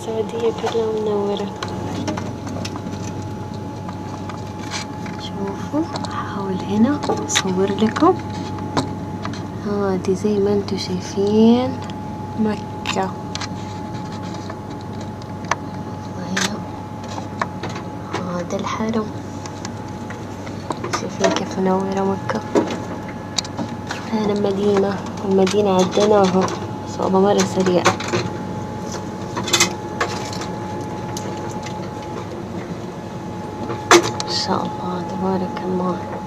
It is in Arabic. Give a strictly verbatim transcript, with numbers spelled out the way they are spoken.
السعودية كلها منورة. شوفوا أحاول هنا أصور لكم. هادي زي ما انتوا شايفين مكة، وهنا هذا الحرم. شايفين كيف منورة مكة. هنا المدينة، والمدينة عديناها صوبة مرة سريع. ما شاء الله تبارك الله.